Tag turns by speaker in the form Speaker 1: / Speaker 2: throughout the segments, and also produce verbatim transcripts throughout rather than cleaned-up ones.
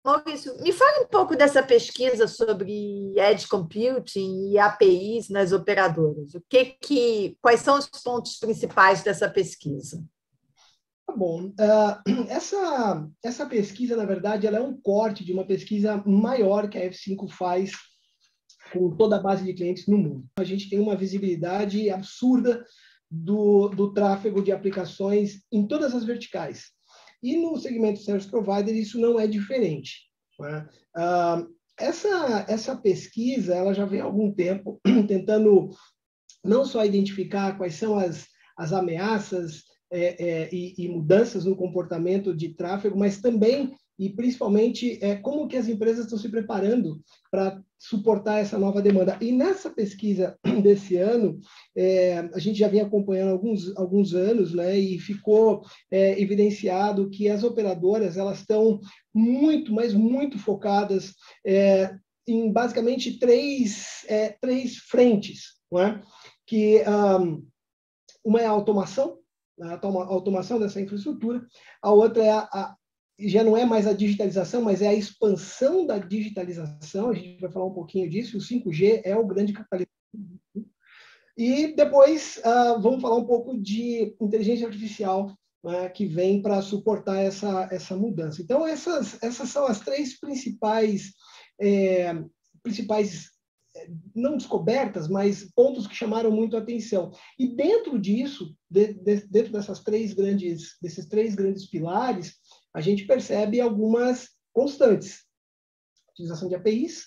Speaker 1: Maurício, me fale um pouco dessa pesquisa sobre edge computing e A P Is nas operadoras. O que que, quais são os pontos principais dessa pesquisa?
Speaker 2: Tá bom. Uh, essa, essa pesquisa, na verdade, ela é um corte de uma pesquisa maior que a F cinco faz com toda a base de clientes no mundo. A gente tem uma visibilidade absurda do, do tráfego de aplicações em todas as verticais. E no segmento Service Provider, isso não é diferente. Né? Uh, essa, essa pesquisa ela já vem há algum tempo tentando não só identificar quais são as, as ameaças é, é, e, e mudanças no comportamento de tráfego, mas também e principalmente é, como que as empresas estão se preparando para suportar essa nova demanda. E nessa pesquisa desse ano, é, a gente já vinha acompanhando há alguns, alguns anos, né, e ficou é, evidenciado que as operadoras elas estão muito, mas muito focadas é, em basicamente três, é, três frentes, não é? Que um, uma é a automação, a automação dessa infraestrutura, a outra é a, a já não é mais a digitalização, mas é a expansão da digitalização, a gente vai falar um pouquinho disso, o cinco G é o grande catalisador. E depois uh, vamos falar um pouco de inteligência artificial, né, que vem para suportar essa, essa mudança. Então, essas, essas são as três principais, é, principais, não descobertas, mas pontos que chamaram muito a atenção. E dentro disso, de, de, dentro dessas três grandes, desses três grandes pilares, a gente percebe algumas constantes. Utilização de A P Is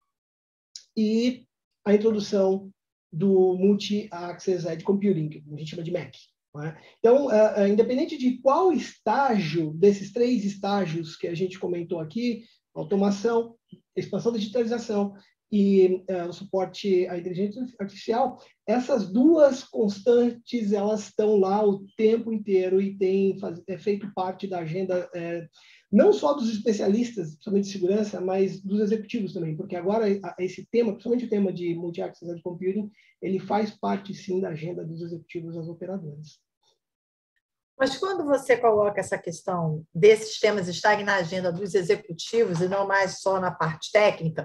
Speaker 2: e a introdução do Multi-Access Edge Computing, que a gente chama de M A C. Né? Então, uh, uh, independente de qual estágio, desses três estágios que a gente comentou aqui, automação, expansão da digitalização e uh, o suporte à inteligência artificial, essas duas constantes, elas estão lá o tempo inteiro e têm faz, é, feito parte da agenda, é, não só dos especialistas, principalmente de segurança, mas dos executivos também, porque agora esse tema, principalmente o tema de Multi-Access Edge Computing, ele faz parte, sim, da agenda dos executivos das operadoras.
Speaker 1: Mas quando você coloca essa questão desses temas estarem na agenda dos executivos e não mais só na parte técnica,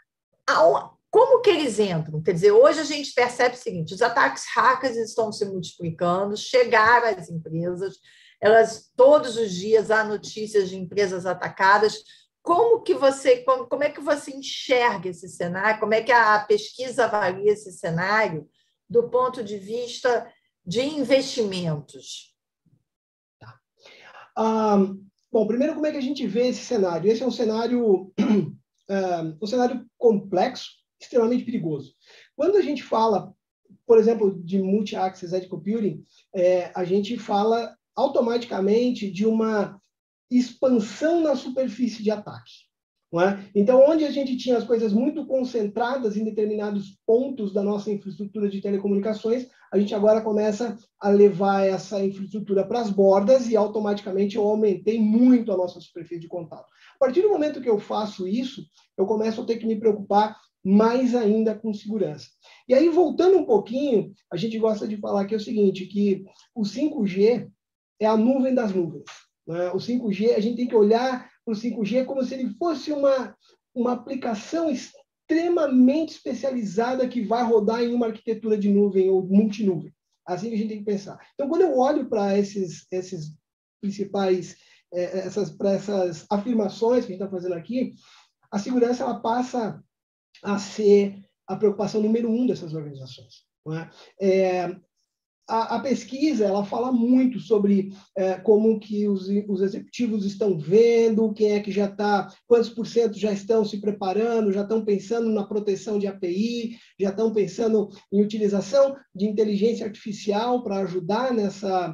Speaker 1: como que eles entram? Quer dizer, hoje a gente percebe o seguinte, os ataques hackers estão se multiplicando, chegaram às empresas, elas todos os dias há notícias de empresas atacadas. Como que você, como, como é que você enxerga esse cenário? Como é que a pesquisa avalia esse cenário do ponto de vista de investimentos?
Speaker 2: Tá. Um, bom, primeiro, como é que a gente vê esse cenário? Esse é um cenário, um, um cenário complexo, extremamente perigoso. Quando a gente fala, por exemplo, de Multi-Access Edge Computing, é, a gente fala automaticamente de uma expansão na superfície de ataque. Não é? Então, onde a gente tinha as coisas muito concentradas em determinados pontos da nossa infraestrutura de telecomunicações, a gente agora começa a levar essa infraestrutura para as bordas e automaticamente eu aumentei muito a nossa superfície de contato. A partir do momento que eu faço isso, eu começo a ter que me preocupar mais ainda com segurança. E aí, voltando um pouquinho, a gente gosta de falar que é o seguinte, que o cinco G é a nuvem das nuvens. Né? O cinco G, a gente tem que olhar para o cinco G como se ele fosse uma, uma aplicação extremamente especializada que vai rodar em uma arquitetura de nuvem ou multinuvem. Assim que a gente tem que pensar. Então, quando eu olho para esses, esses principais, é, essas, para essas afirmações que a gente está fazendo aqui, a segurança ela passa a ser a preocupação número um dessas organizações. Não é? É, A, a pesquisa ela fala muito sobre é, como que os, os executivos estão vendo, quem é que já está, quantos por cento já estão se preparando, já estão pensando na proteção de A P I, já estão pensando em utilização de inteligência artificial para ajudar nessa,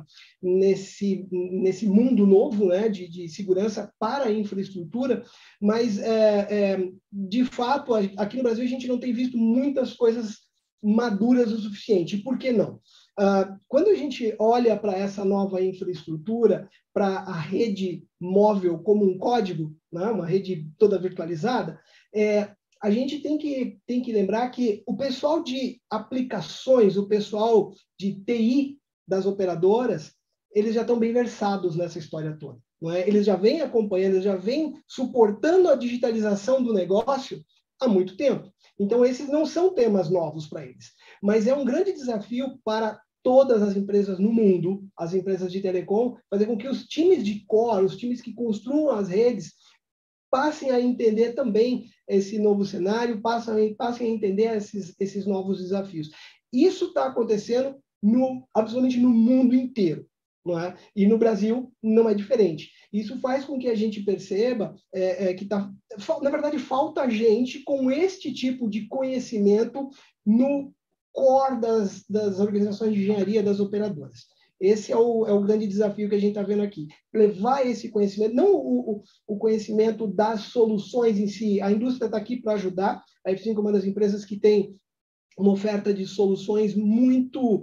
Speaker 2: nesse, nesse mundo novo, né, de, de segurança para a infraestrutura, mas, é, é, de fato, aqui no Brasil a gente não tem visto muitas coisas maduras o suficiente. Por que não? Uh, quando a gente olha para essa nova infraestrutura, para a rede móvel como um código, né, uma rede toda virtualizada, é, a gente tem que, tem que lembrar que o pessoal de aplicações, o pessoal de T I das operadoras, eles já estão bem versados nessa história toda. não é? Eles já vêm acompanhando, eles já vêm suportando a digitalização do negócio há muito tempo. Então, esses não são temas novos para eles. Mas é um grande desafio para todas as empresas no mundo, as empresas de telecom, fazer com que os times de core, os times que construam as redes, passem a entender também esse novo cenário, passem, passem a entender esses, esses novos desafios. Isso está acontecendo no, absolutamente no mundo inteiro. Não é? E no Brasil não é diferente. Isso faz com que a gente perceba é, é, que, tá, na verdade, falta gente com este tipo de conhecimento no core das, das organizações de engenharia, das operadoras. Esse é o, é o grande desafio que a gente está vendo aqui. Levar esse conhecimento, não o, o conhecimento das soluções em si. A indústria está aqui para ajudar. A F cinco é uma das empresas que tem uma oferta de soluções muito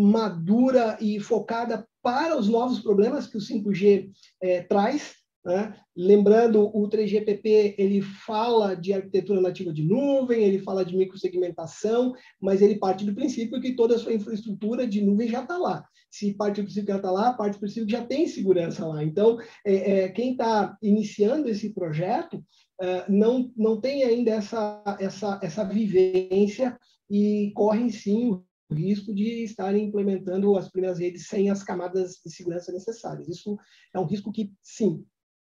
Speaker 2: madura e focada para os novos problemas que o cinco G é, traz. Né? Lembrando, o três G P P ele fala de arquitetura nativa de nuvem, ele fala de microsegmentação, mas ele parte do princípio que toda a sua infraestrutura de nuvem já está lá. Se parte do princípio que já está lá, parte do princípio que já tem segurança lá. Então, é, é, quem está iniciando esse projeto é, não, não tem ainda essa, essa, essa vivência e correm, sim, o risco de estarem implementando as primeiras redes sem as camadas de segurança necessárias. Isso é um risco que, sim,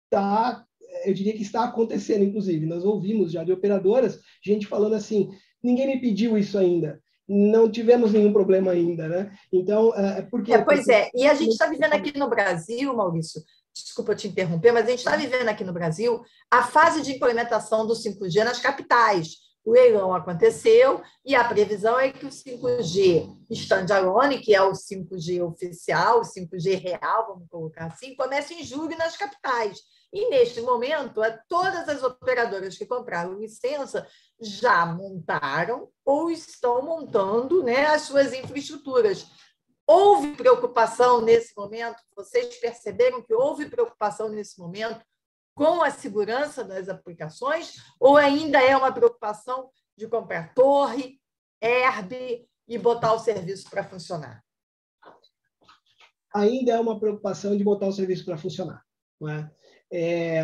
Speaker 2: tá, eu diria que está acontecendo, inclusive. Nós ouvimos já de operadoras, gente falando assim, ninguém me pediu isso ainda, não tivemos nenhum problema ainda, né? Então, é, por quê?
Speaker 1: É, pois
Speaker 2: Porque...
Speaker 1: é, e a gente está vivendo aqui no Brasil, Maurício, desculpa te interromper, mas a gente está vivendo aqui no Brasil a fase de implementação do cinco G nas capitais. O leilão aconteceu e a previsão é que o cinco G standalone, que é o cinco G oficial, o cinco G real, vamos colocar assim, comece em julho nas capitais. E, neste momento, todas as operadoras que compraram licença já montaram ou estão montando, né, as suas infraestruturas. Houve preocupação nesse momento? Vocês perceberam que houve preocupação nesse momento com a segurança das aplicações, ou ainda é uma preocupação de comprar torre, herb e botar o serviço para funcionar?
Speaker 2: Ainda é uma preocupação de botar o serviço para funcionar. Não é? É,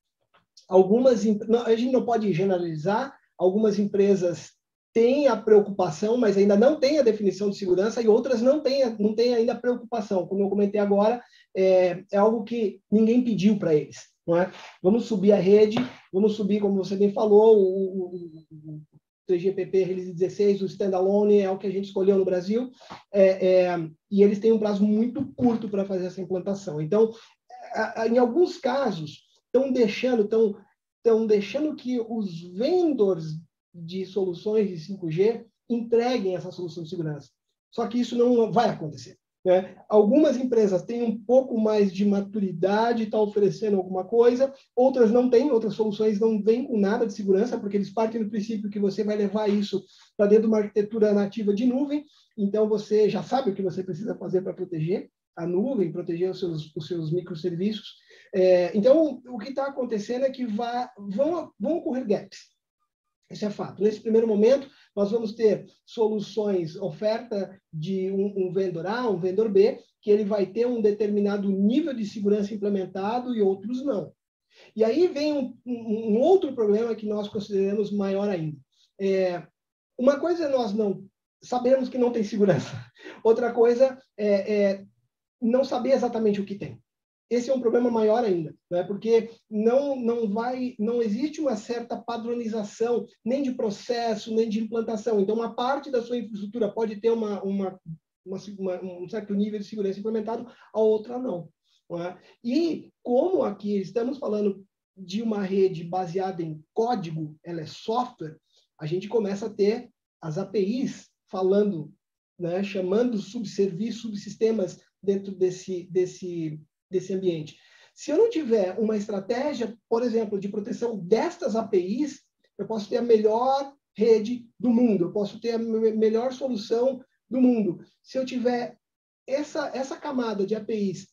Speaker 2: algumas, não, a gente não pode generalizar, algumas empresas têm a preocupação, mas ainda não têm a definição de segurança, e outras não têm, não têm ainda a preocupação. Como eu comentei agora, é, é algo que ninguém pediu para eles. Não é? Vamos subir a rede, vamos subir, como você bem falou, o, o, o três G P P Release dezesseis, o standalone é o que a gente escolheu no Brasil, é, é, e eles têm um prazo muito curto para fazer essa implantação. Então, a, a, em alguns casos, estão deixando, estão, estão deixando que os vendors de soluções de cinco G entreguem essa solução de segurança. Só que isso não vai acontecer. Né? Algumas empresas têm um pouco mais de maturidade, estão oferecendo alguma coisa, outras não têm, outras soluções não vêm com nada de segurança, porque eles partem do princípio que você vai levar isso para dentro de uma arquitetura nativa de nuvem, então você já sabe o que você precisa fazer para proteger a nuvem, proteger os seus, os seus microserviços. É, então, o que está acontecendo é que vai, vão, vão ocorrer gaps. Esse é fato. Nesse primeiro momento, nós vamos ter soluções, oferta de um, um vendedor A, um vendedor B, que ele vai ter um determinado nível de segurança implementado e outros não. E aí vem um, um, um outro problema que nós consideramos maior ainda. É, uma coisa é nós não sabemos que não tem segurança. Outra coisa é, é não saber exatamente o que tem. Esse é um problema maior ainda, né? Porque não, não, vai, não existe uma certa padronização, nem de processo, nem de implantação. Então, uma parte da sua infraestrutura pode ter uma, uma, uma, uma, um certo nível de segurança implementado, a outra não. Não é? E como aqui estamos falando de uma rede baseada em código, ela é software, a gente começa a ter as A P Is falando, né? Chamando subserviços, subsistemas dentro desse, desse desse ambiente. Se eu não tiver uma estratégia, por exemplo, de proteção destas A P Is, eu posso ter a melhor rede do mundo, eu posso ter a melhor solução do mundo. Se eu tiver essa, essa camada de A P Is,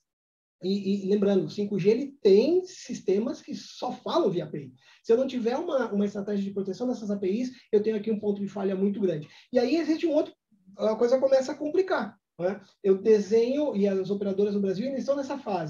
Speaker 2: e, e lembrando, o cinco G ele tem sistemas que só falam via A P I. Se eu não tiver uma, uma estratégia de proteção dessas A P Is, eu tenho aqui um ponto de falha muito grande. E aí existe um outro, a coisa começa a complicar. Né? Eu desenho, e as operadoras no Brasil ainda estão nessa fase,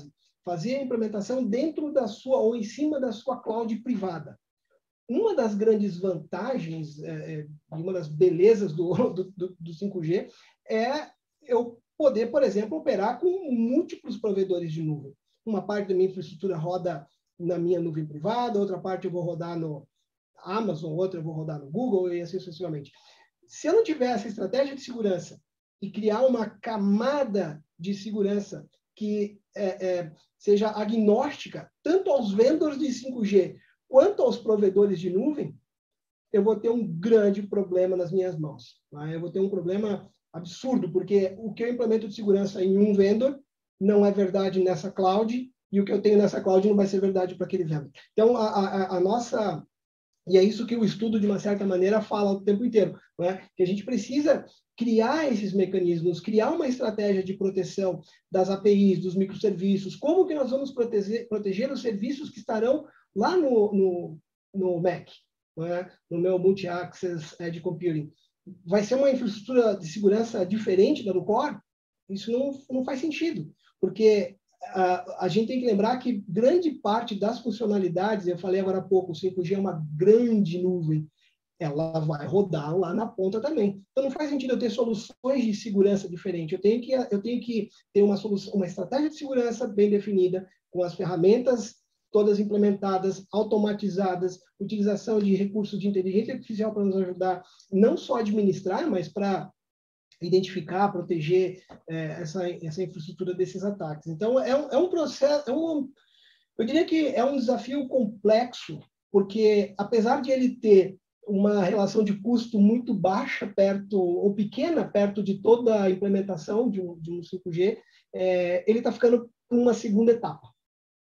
Speaker 2: fazer a implementação dentro da sua ou em cima da sua cloud privada. Uma das grandes vantagens, é, uma das belezas do, do, do cinco G é eu poder, por exemplo, operar com múltiplos provedores de nuvem. Uma parte da minha infraestrutura roda na minha nuvem privada, outra parte eu vou rodar no Amazon, outra eu vou rodar no Google e assim sucessivamente. Se eu não tiver essa estratégia de segurança e criar uma camada de segurança que é, é, seja agnóstica tanto aos vendors de cinco G quanto aos provedores de nuvem, eu vou ter um grande problema nas minhas mãos. Tá? Eu vou ter um problema absurdo, porque o que eu implemento de segurança em um vendor não é verdade nessa cloud, e o que eu tenho nessa cloud não vai ser verdade para aquele vendor. Então, a, a, a nossa... E é isso que o estudo, de uma certa maneira, fala o tempo inteiro, né? Que a gente precisa criar esses mecanismos, criar uma estratégia de proteção das A P Is, dos microserviços, como que nós vamos proteger, proteger os serviços que estarão lá no, no, no Mac, né? No meu Multi-Access Edge Computing. Vai ser uma infraestrutura de segurança diferente da do Core? Isso não, não faz sentido, porque a, a gente tem que lembrar que grande parte das funcionalidades, eu falei agora há pouco, o cinco G é uma grande nuvem, ela vai rodar lá na ponta também. Então, não faz sentido eu ter soluções de segurança diferentes. Eu tenho que, eu tenho que ter uma, solução, uma estratégia de segurança bem definida, com as ferramentas todas implementadas, automatizadas, utilização de recursos de inteligência artificial para nos ajudar não só a administrar, mas para identificar, proteger é, essa, essa infraestrutura desses ataques. Então, é um, é um processo, é um, eu diria que é um desafio complexo, porque apesar de ele ter uma relação de custo muito baixa perto, ou pequena perto de toda a implementação de um, de um cinco G, é, ele está ficando em uma segunda etapa.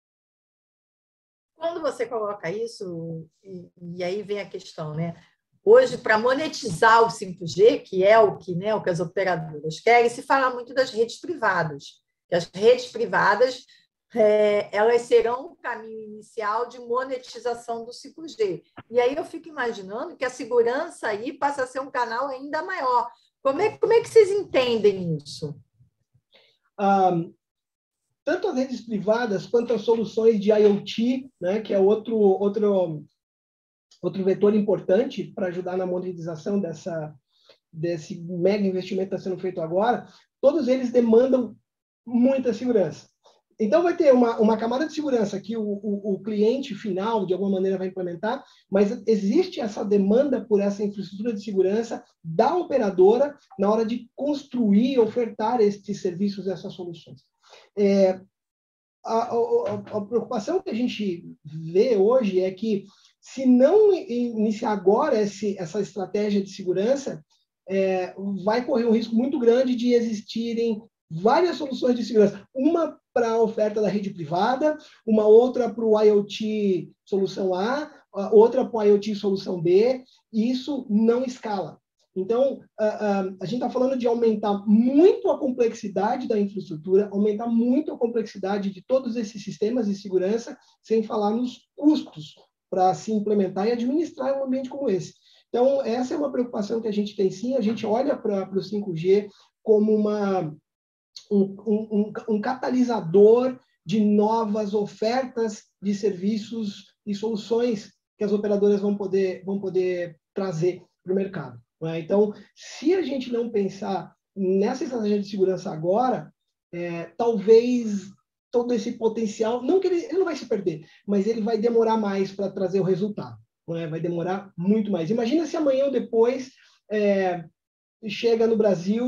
Speaker 1: Quando você coloca isso, e, e aí vem a questão, né? Hoje, para monetizar o cinco G, que é o que, né, o que as operadoras querem, se fala muito das redes privadas. Que as redes privadas é, elas serão o caminho inicial de monetização do cinco G. E aí eu fico imaginando que a segurança aí passa a ser um canal ainda maior. Como é, como é que vocês entendem isso?
Speaker 2: Um, tanto as redes privadas quanto as soluções de IoT, né, que é outro, outro, outro vetor importante para ajudar na monetização dessa, desse mega investimento que está sendo feito agora, todos eles demandam muita segurança. Então, vai ter uma, uma camada de segurança que o, o, o cliente final, de alguma maneira, vai implementar, mas existe essa demanda por essa infraestrutura de segurança da operadora na hora de construir e ofertar esses serviços, essas soluções. É, a, a, a preocupação que a gente vê hoje é que, se não iniciar agora esse, essa estratégia de segurança, é, vai correr um risco muito grande de existirem várias soluções de segurança. Uma para a oferta da rede privada, uma outra para o IoT solução A, outra para o IoT solução B, e isso não escala. Então, a, a, a gente está falando de aumentar muito a complexidade da infraestrutura, aumentar muito a complexidade de todos esses sistemas de segurança, sem falar nos custos para se implementar e administrar um ambiente como esse. Então, essa é uma preocupação que a gente tem sim, a gente olha para o cinco G como uma, um, um, um catalisador de novas ofertas de serviços e soluções que as operadoras vão poder, vão poder trazer para o mercado. Né? Então, se a gente não pensar nessa estratégia de segurança agora, é, talvez todo esse potencial, não que ele, ele não vai se perder, mas ele vai demorar mais para trazer o resultado. Né? Vai demorar muito mais. Imagina se amanhã ou depois é, chega no Brasil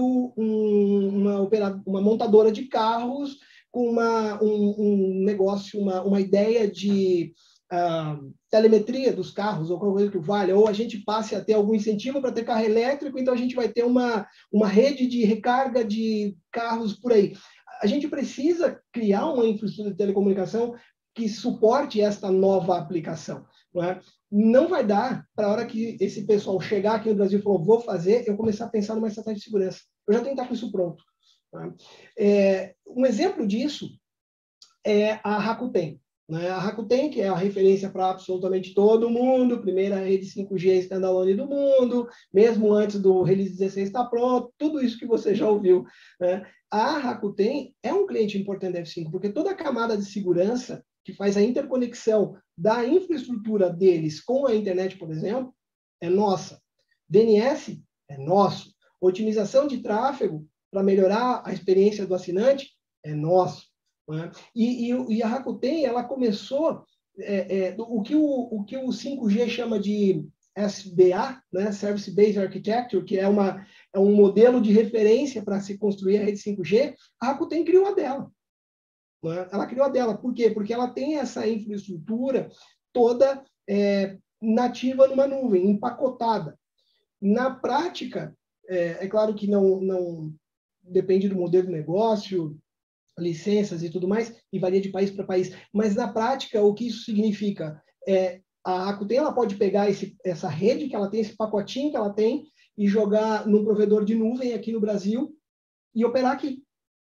Speaker 2: um, uma, operadora, uma montadora de carros com uma, um, um negócio, uma, uma ideia de Uh, telemetria dos carros, ou qualquer coisa que valha, ou a gente passe a ter algum incentivo para ter carro elétrico, então a gente vai ter uma, uma rede de recarga de carros por aí. A gente precisa criar uma infraestrutura de telecomunicação que suporte esta nova aplicação. Não é? Não vai dar para a hora que esse pessoal chegar aqui no Brasil e falar, vou fazer, eu começar a pensar numa estratégia de segurança. Eu já tenho que estar com isso pronto. Tá? É, um exemplo disso é a Rakuten. né? A Rakuten, que é a referência para absolutamente todo mundo, primeira rede cinco G standalone do mundo, mesmo antes do Release dezesseis estar pronto, tudo isso que você já ouviu, né? A Rakuten é um cliente importante da F cinco, porque toda a camada de segurança que faz a interconexão da infraestrutura deles com a internet, por exemplo, é nossa. D N S é nosso. Otimização de tráfego para melhorar a experiência do assinante é nosso. Né? E, e, e a Rakuten, ela começou é, é, o, que o, o que o cinco G chama de S B A, né? Service Based Architecture, que é, uma, é um modelo de referência para se construir a rede cinco G, a Rakuten criou a dela. Né? Ela criou a dela. Por quê? Porque ela tem essa infraestrutura toda é, nativa numa nuvem, empacotada. Na prática, é, é claro que não, não depende do modelo de negócio, licenças e tudo mais, e varia de país para país. Mas, na prática, o que isso significa? É, a Rakuten ela pode pegar esse, essa rede que ela tem, esse pacotinho que ela tem, e jogar num provedor de nuvem aqui no Brasil e operar aqui.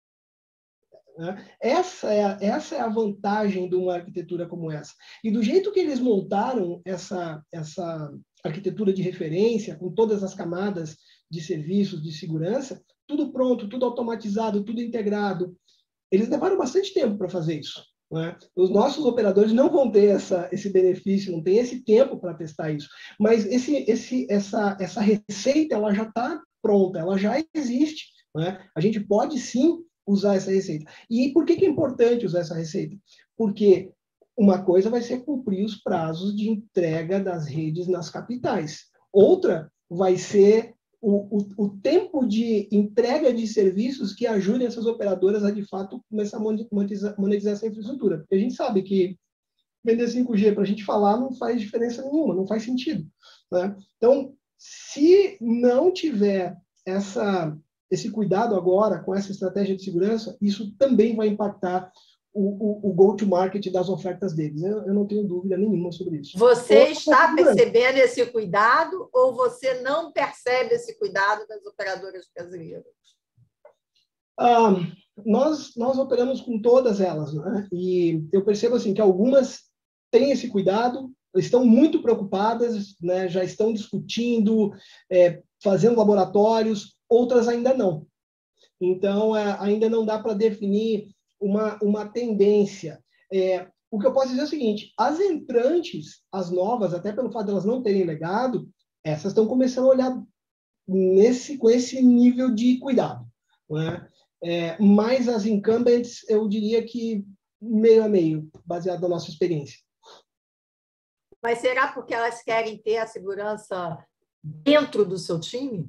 Speaker 2: Essa é, a, essa é a vantagem de uma arquitetura como essa. E do jeito que eles montaram essa, essa arquitetura de referência, com todas as camadas de serviços, de segurança, tudo pronto, tudo automatizado, tudo integrado, eles levaram bastante tempo para fazer isso. Né? Os nossos operadores não vão ter essa, esse benefício, não tem esse tempo para testar isso. Mas esse, esse, essa, essa receita ela já está pronta, ela já existe. Né? A gente pode sim usar essa receita. E por que, que é importante usar essa receita? Porque uma coisa vai ser cumprir os prazos de entrega das redes nas capitais. Outra vai ser o, o, o tempo de entrega de serviços que ajudem essas operadoras a, de fato, começar a monetizar, monetizar essa infraestrutura. Porque a gente sabe que vender cinco G para a gente falar não faz diferença nenhuma, não faz sentido. Né? Então, se não tiver essa... esse cuidado agora com essa estratégia de segurança, isso também vai impactar o, o, o go-to-market das ofertas deles. Eu, eu não tenho dúvida nenhuma sobre isso.
Speaker 1: Você Outra está percebendo esse cuidado ou você não percebe esse cuidado das operadoras brasileiras?
Speaker 2: Ah, nós, nós operamos com todas elas, né? E eu percebo assim, que algumas têm esse cuidado, estão muito preocupadas, né? Já estão discutindo, é, fazendo laboratórios, outras ainda não. Então, é, ainda não dá para definir uma, uma tendência. É, o que eu posso dizer é o seguinte, as entrantes, as novas, até pelo fato de elas não terem legado, essas estão começando a olhar nesse, com esse nível de cuidado. Né? É, mas as incumbents, eu diria que meio a meio, baseado na nossa experiência.
Speaker 1: Mas será porque elas querem ter a segurança dentro do seu time?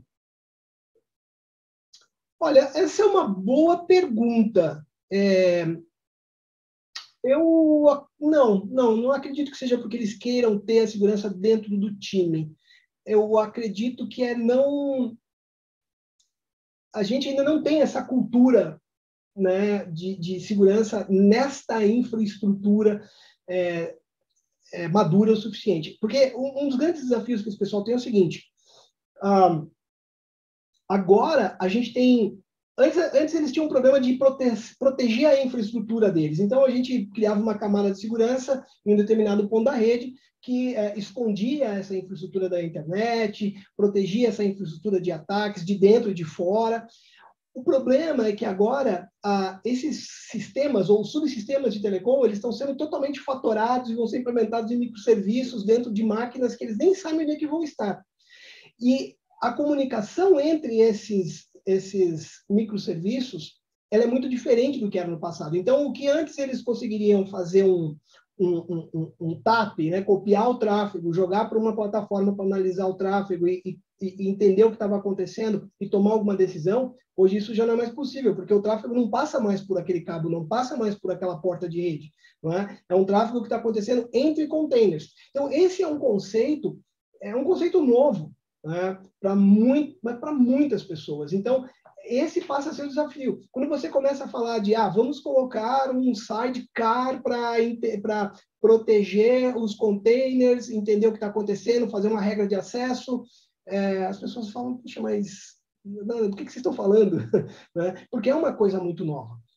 Speaker 2: Olha, essa é uma boa pergunta. É, eu não, não, não acredito que seja porque eles queiram ter a segurança dentro do time. Eu acredito que é não... A gente ainda não tem essa cultura, né, de, de segurança nesta infraestrutura é, é, madura o suficiente. Porque um, um dos grandes desafios que esse pessoal tem é o seguinte... Um, agora, a gente tem... Antes, antes eles tinham um problema de prote proteger a infraestrutura deles. Então, a gente criava uma camada de segurança em um determinado ponto da rede que é, escondia essa infraestrutura da internet, protegia essa infraestrutura de ataques de dentro e de fora. O problema é que agora ah, esses sistemas ou subsistemas de telecom eles estão sendo totalmente fatorados e vão ser implementados em microserviços dentro de máquinas que eles nem sabem onde é que vão estar. E a comunicação entre esses, esses microserviços ela é muito diferente do que era no passado. Então, o que antes eles conseguiriam fazer um, um, um, um T A P, né, copiar o tráfego, jogar para uma plataforma para analisar o tráfego e, e, e entender o que estava acontecendo e tomar alguma decisão, hoje isso já não é mais possível, porque o tráfego não passa mais por aquele cabo, não passa mais por aquela porta de rede. Não é? É um tráfego que está acontecendo entre containers. Então, esse é um conceito, é um conceito novo, né, para muito, mas para muitas pessoas. Então, esse passa a ser o desafio. Quando você começa a falar de, ah, vamos colocar um sidecar para proteger os containers, entender o que está acontecendo, fazer uma regra de acesso, é, as pessoas falam, puxa, mas não, do que, que vocês estão falando? Né? Porque é uma coisa muito nova.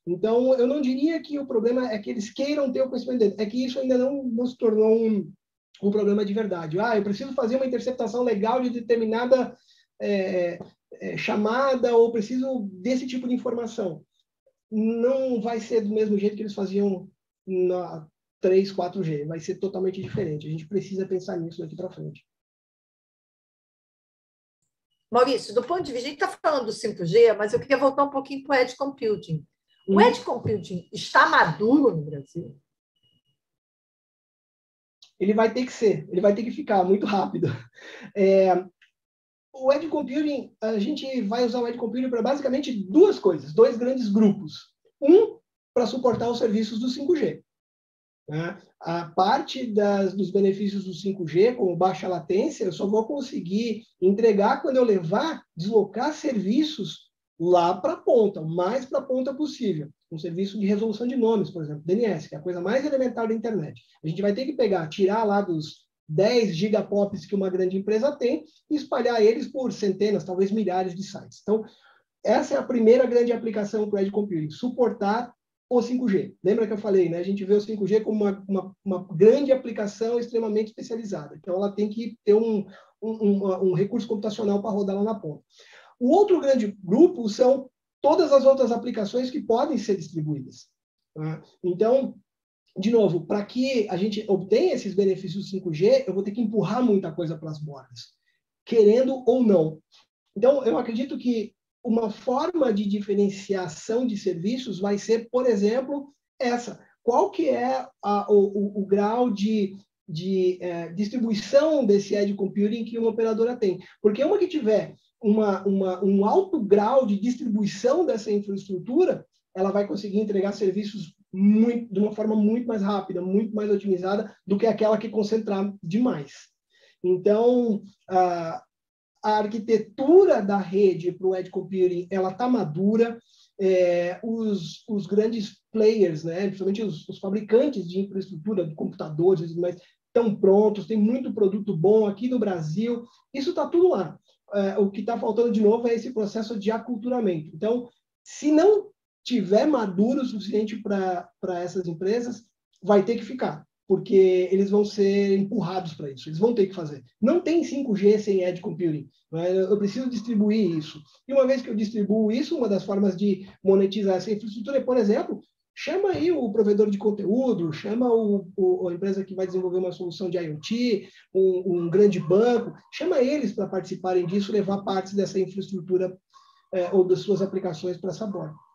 Speaker 2: Então, eu não diria que o problema é que eles queiram ter o conhecimento dele, é que isso ainda não, não se tornou um, um problema de verdade. Ah, eu preciso fazer uma interceptação legal de determinada é, é, chamada, ou preciso desse tipo de informação. Não vai ser do mesmo jeito que eles faziam na três, quatro G, vai ser totalmente diferente. A gente precisa pensar nisso daqui para frente.
Speaker 1: Maurício, do ponto de vista, a gente está falando do cinco G, mas eu queria voltar um pouquinho para o Edge Computing. O
Speaker 2: Hum.
Speaker 1: Edge Computing está maduro no Brasil?
Speaker 2: Ele vai ter que ser, ele vai ter que ficar muito rápido. É, o Edge Computing, a gente vai usar o Edge Computing para basicamente duas coisas, dois grandes grupos. Um, para suportar os serviços do cinco G. Né? A parte das, dos benefícios do cinco G, como baixa latência, eu só vou conseguir entregar quando eu levar, deslocar serviços lá para a ponta, o mais para a ponta possível. Um serviço de resolução de nomes, por exemplo, D N S, que é a coisa mais elementar da internet. A gente vai ter que pegar, tirar lá dos dez gigapops que uma grande empresa tem e espalhar eles por centenas, talvez milhares de sites. Então, essa é a primeira grande aplicação para o Edge Computing, suportar o cinco G. Lembra que eu falei, né? A gente vê o cinco G como uma, uma, uma grande aplicação extremamente especializada. Então, ela tem que ter um, um, um, um recurso computacional para rodar lá na ponta. O outro grande grupo são todas as outras aplicações que podem ser distribuídas. Tá? Então, de novo, para que a gente obtenha esses benefícios do cinco G, eu vou ter que empurrar muita coisa para as bordas, querendo ou não. Então, eu acredito que uma forma de diferenciação de serviços vai ser, por exemplo, essa. Qual que é a, o, o, o grau de, de é, distribuição desse Edge Computing que uma operadora tem? Porque uma que tiver uma, uma, um alto grau de distribuição dessa infraestrutura, ela vai conseguir entregar serviços muito, de uma forma muito mais rápida, muito mais otimizada do que aquela que concentrar demais. Então, a a arquitetura da rede para o Edge Computing ela está madura, é, os, os grandes players, né, principalmente os, os fabricantes de infraestrutura, de computadores, mas estão prontos, tem muito produto bom aqui no Brasil, isso está tudo lá. É, o que está faltando de novo é esse processo de aculturamento. Então, se não tiver maduro o suficiente para essas empresas, vai ter que ficar, porque eles vão ser empurrados para isso, eles vão ter que fazer. Não tem cinco G sem Edge Computing, né? Eu preciso distribuir isso. E uma vez que eu distribuo isso, uma das formas de monetizar essa infraestrutura é, por exemplo, chama aí o provedor de conteúdo, chama o, o, a empresa que vai desenvolver uma solução de IoT, um, um grande banco, chama eles para participarem disso, levar partes dessa infraestrutura é, ou das suas aplicações para essa borda.